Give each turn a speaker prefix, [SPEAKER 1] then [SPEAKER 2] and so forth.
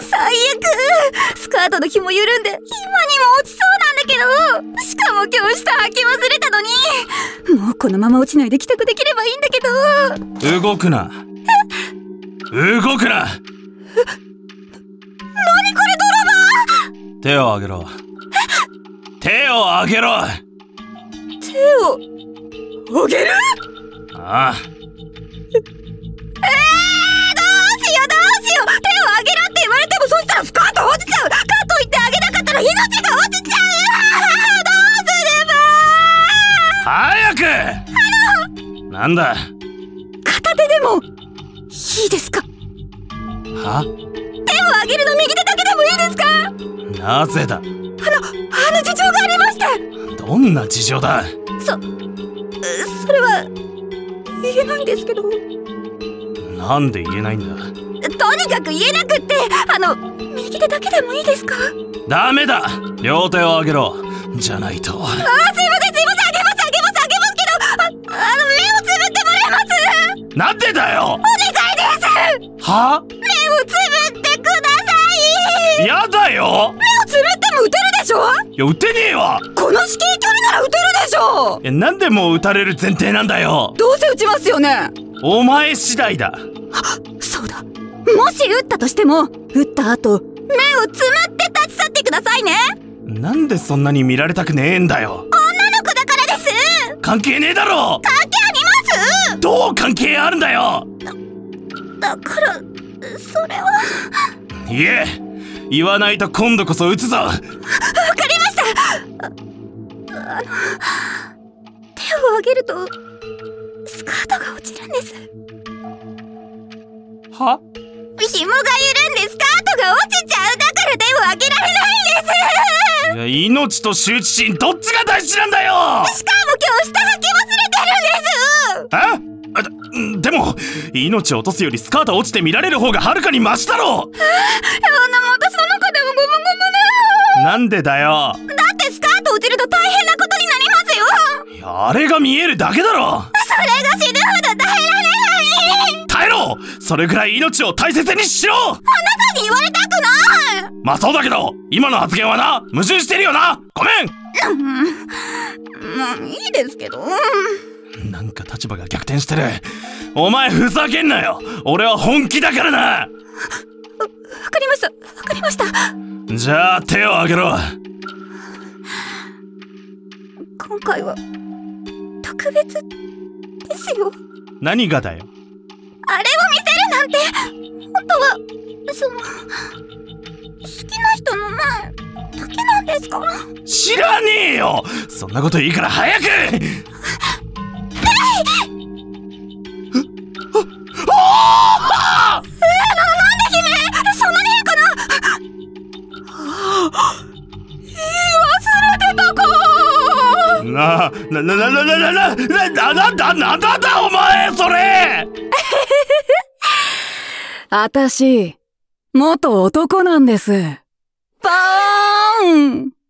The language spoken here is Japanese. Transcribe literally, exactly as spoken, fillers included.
[SPEAKER 1] 最悪。スカートの紐緩んで今にも落ちそうなんだけど、しかも今日下履き忘れたのに。もうこのまま落ちないで帰宅できればいいんだけど。
[SPEAKER 2] 動くな。動くな。
[SPEAKER 1] 何これ泥棒。
[SPEAKER 2] 手を上げろ。手を上げろ。
[SPEAKER 1] 手を上げる？
[SPEAKER 2] ああ。
[SPEAKER 1] えー、どうしようどうしよう。手を上げろって言われても、そしたらスカート落ちちゃう。かといってあげなかったら命が落ちちゃう。どうすれば。
[SPEAKER 2] 早く。あのなんだ。
[SPEAKER 1] 片手でもいいですか？
[SPEAKER 2] は？
[SPEAKER 1] 手を上げるの右手だけでもいいですか？
[SPEAKER 2] なぜだ。
[SPEAKER 1] あの、あの事情がありまして。
[SPEAKER 2] どんな事情だ。
[SPEAKER 1] そ、それは言えないんですけど。
[SPEAKER 2] なんで言えないんだ。
[SPEAKER 1] とにかく言えなくって、あの、右手だけでもいいですか？
[SPEAKER 2] ダメだ。両手を上げろ。じゃないと。ああ、すいません
[SPEAKER 1] すいません、あげますあげますあげますけど、あ、あの、目をつぶってもらえます？
[SPEAKER 2] なんでだよ。
[SPEAKER 1] お願いです。
[SPEAKER 2] は？
[SPEAKER 1] 目をつぶってください。
[SPEAKER 2] やだよ。
[SPEAKER 1] 目をつぶっても撃てるでしょ？
[SPEAKER 2] いや、撃てねえわ。
[SPEAKER 1] この至近距離なら撃てるでしょ。
[SPEAKER 2] いや、なんでもう撃たれる前提なんだよ。
[SPEAKER 1] どうせ撃ちますよね。
[SPEAKER 2] お前次第だ。
[SPEAKER 1] そうだ。もし撃ったとしても、撃った後、目をつむって立ち去ってくださいね。
[SPEAKER 2] なんでそんなに見られたくねえんだよ。
[SPEAKER 1] 女の子だからです。
[SPEAKER 2] 関係ねえだろ。
[SPEAKER 1] 関係あります。
[SPEAKER 2] どう関係あるんだよ。
[SPEAKER 1] だ、だから、それは。
[SPEAKER 2] いえ、言わないと今度こそ撃つぞ。わかり
[SPEAKER 1] ました。あ、あの、手を上げるとスカートが落ちるんです。
[SPEAKER 2] は？
[SPEAKER 1] 紐が緩んでスカートが落ちちゃう。だから手を上げられないんです。
[SPEAKER 2] いや、命と羞恥心どっちが大事なんだよ。
[SPEAKER 1] しかも今日下履き忘れてるんです。
[SPEAKER 2] え？あ、でも命を落とすよりスカート落ちて見られる方がはるかにマシだろ。あんなも
[SPEAKER 1] 私の中でもゴムゴムだ。
[SPEAKER 2] なんでだよ。
[SPEAKER 1] だってスカート落ちると大変なことになりますよ。
[SPEAKER 2] いや、あれが見えるだけだろ。
[SPEAKER 1] それが死ぬほど耐えられない。
[SPEAKER 2] 耐えろ。それぐらい命を大切にしろ。あな
[SPEAKER 1] たに言われたくない。
[SPEAKER 2] まあそうだけど、今の発言はな、矛盾してるよな。ごめん。
[SPEAKER 1] うん、まあいいですけど。
[SPEAKER 2] なんか立場が逆転してる。お前ふざけんなよ。俺は本気だからな。わ
[SPEAKER 1] かりました、わかりました。
[SPEAKER 2] じゃあ手を挙げろ。
[SPEAKER 1] 今回は特別ですよ。
[SPEAKER 2] 何がだよ。
[SPEAKER 1] あれを見せるなんて、本当はその好きな人の前だけなんですから。
[SPEAKER 2] 知らねえよ。そんなこといいから早く。えい！おお！
[SPEAKER 1] なんで姫そんなに変かな。言い忘れてたか。
[SPEAKER 2] な、な、な、な、な、な、な、な、な、な、な、な、なんだお前それ。
[SPEAKER 3] あたし、元男なんです。バーン。